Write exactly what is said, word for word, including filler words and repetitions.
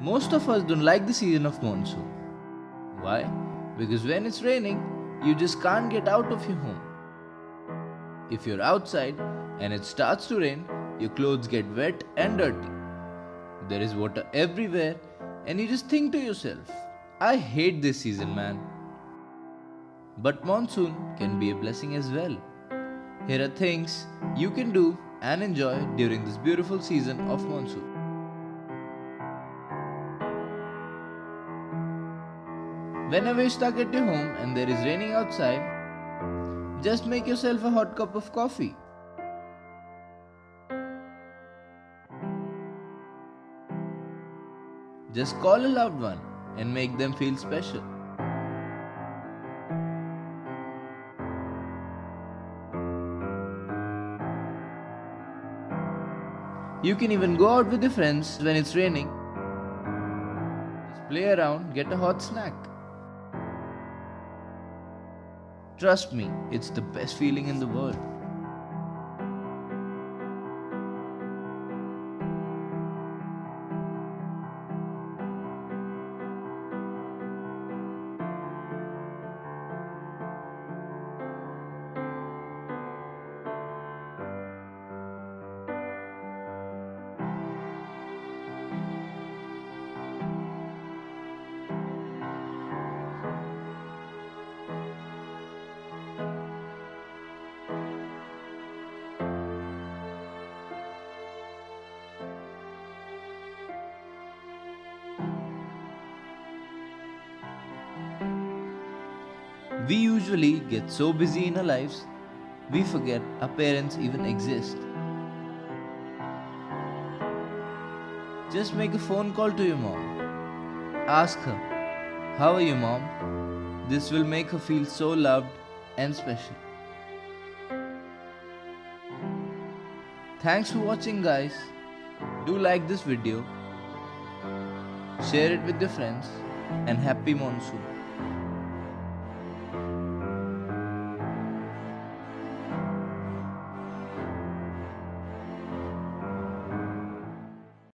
Most of us don't like the season of monsoon. Why? Because when it's raining, you just can't get out of your home. If you're outside and it starts to rain, your clothes get wet and dirty. There is water everywhere and you just think to yourself, I hate this season, man. But monsoon can be a blessing as well. Here are things you can do and enjoy during this beautiful season of monsoon. Whenever you're stuck at your home and there is raining outside, just make yourself a hot cup of coffee. Just call a loved one and make them feel special. You can even go out with your friends when it's raining. Just play around, get a hot snack. Trust me, it's the best feeling in the world. We usually get so busy in our lives, we forget our parents even exist. Just make a phone call to your mom. Ask her, how are you, mom? This will make her feel so loved and special. Thanks for watching, guys. Do like this video, share it with your friends, and happy monsoon.